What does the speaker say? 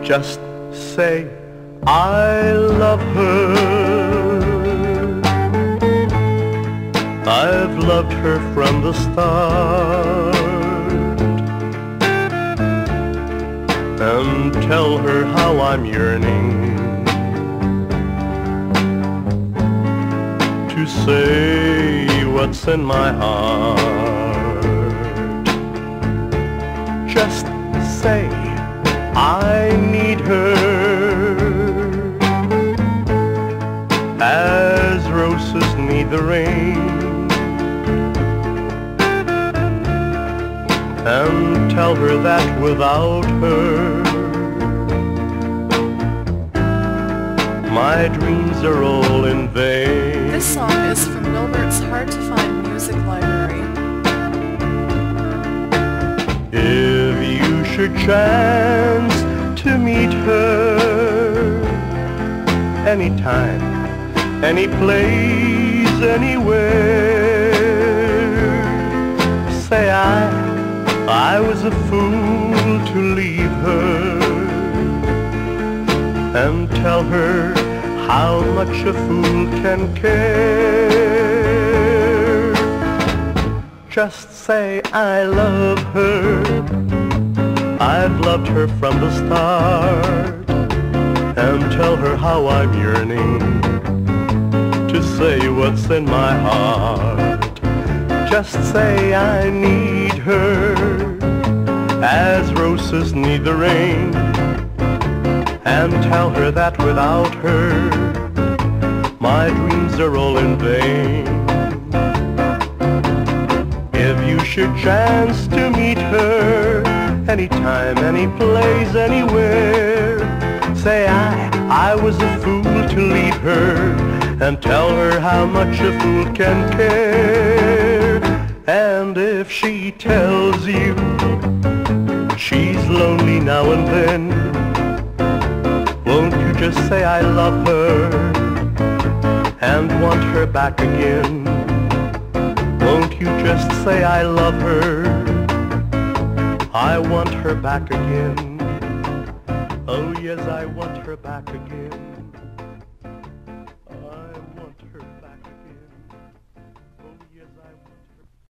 Just say I love her. I've loved her from the start. And tell her how I'm yearning to say what's in my heart. Just say I need her, as roses need the rain. And tell her that without her my dreams are all in vain. This song is from Milbert's Hard to Find Music Library. If you should chance to meet her, anytime, any place, anywhere, say I was a fool to leave her, and tell her how much a fool can care. Just say I love her. I've loved her from the start. And tell her how I'm yearning to say what's in my heart. Just say I need her, as roses need the rain. And tell her that without her my dreams are all in vain. If you should chance to meet her, anytime, any place, anywhere, say I was a fool to leave her, and tell her how much a fool can care. And if she tells you she's lonely now and then, won't you just say I love her and want her back again? Won't you just say I love her, I want her back again? Oh yes, I want her back again.